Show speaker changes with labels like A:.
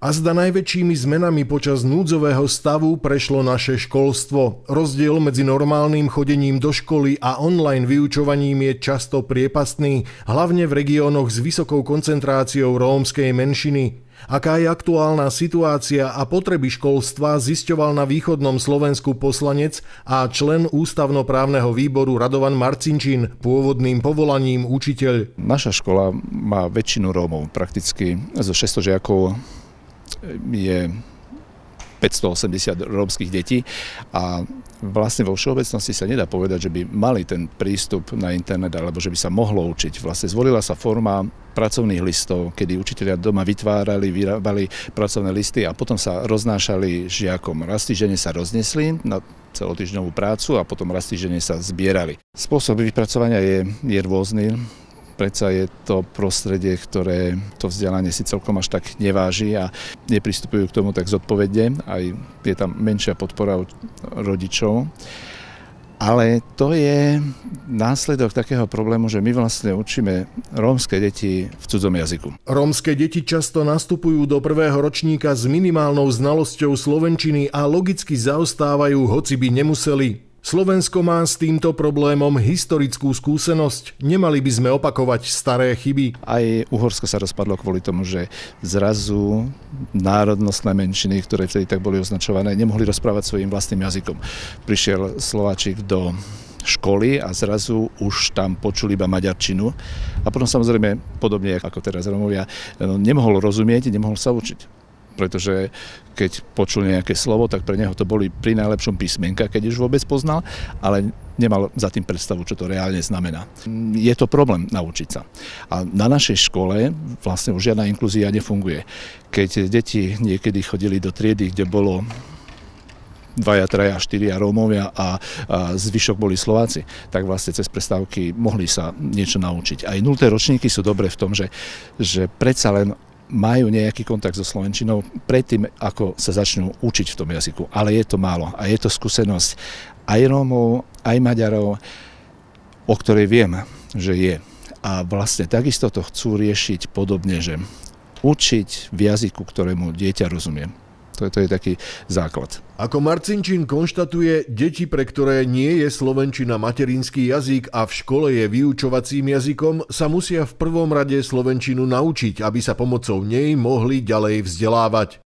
A: Azda najväčšími zmenami počas núdzového stavu prešlo naše školstvo. Rozdiel medzi normálnym chodením do školy a online vyučovaním je často priepastný, hlavne v regiónoch s vysokou koncentráciou rómskej menšiny. Aká je aktuálna situácia a potreby školstva, zisťoval na východnom Slovensku poslanec a člen ústavnoprávneho výboru Radovan Marcinčín, pôvodným povolaním učiteľ.
B: Naša škola má väčšinu Rómov, prakticky zo 600 žiakov je 580 rómskych detí a vlastne vo všeobecnosti sa nedá povedať, že by mali ten prístup na internet alebo že by sa mohlo učiť. Vlastne zvolila sa forma pracovných listov, kedy učitelia doma vyrábali pracovné listy a potom sa roznášali žiakom. Raz týždenne sa roznesli na celotýždňovú prácu a potom raz týždenne sa zbierali. Spôsob vypracovania je rôzny. Predsa je to prostredie, ktoré to vzdelanie si celkom až tak neváži a nepristupujú k tomu tak zodpovedne. Aj je tam menšia podpora od rodičov. Ale to je následok takého problému, že my vlastne učíme rómske deti v cudzom jazyku.
A: Rómske deti často nastupujú do prvého ročníka s minimálnou znalosťou slovenčiny a logicky zaostávajú, hoci by nemuseli. Slovensko má s týmto problémom historickú skúsenosť. Nemali by sme opakovať staré chyby.
B: Aj Uhorsko sa rozpadlo kvôli tomu, že zrazu národnostné menšiny, ktoré vtedy tak boli označované, nemohli rozprávať svojím vlastným jazykom. Prišiel Slováčik do školy a zrazu už tam počuli iba maďarčinu. A potom samozrejme, podobne ako teraz Rómovia, nemohol rozumieť, nemohol sa učiť. Pretože keď počul nejaké slovo, tak pre neho to boli pri najlepšom písmenka, keď už vôbec poznal, ale nemal za tým predstavu, čo to reálne znamená. Je to problém naučiť sa. A na našej škole vlastne už žiadna inklúzia nefunguje. Keď deti niekedy chodili do triedy, kde bolo 2, 3, 4 Rómovia a zvyšok boli Slováci, tak vlastne cez prestávky mohli sa niečo naučiť. Aj 0. ročníky sú dobré v tom, že predsa len majú nejaký kontakt so slovenčinou predtým, ako sa začnú učiť v tom jazyku. Ale je to málo a je to skúsenosť aj Rómov, aj Maďarov, o ktorej viem, že je. A vlastne takisto to chcú riešiť podobne, že učiť v jazyku, ktorému dieťa rozumie. To je taký základ.
A: Ako Marcinčín konštatuje, deti, pre ktoré nie je slovenčina materinský jazyk a v škole je vyučovacím jazykom, sa musia v prvom rade slovenčinu naučiť, aby sa pomocou nej mohli ďalej vzdelávať.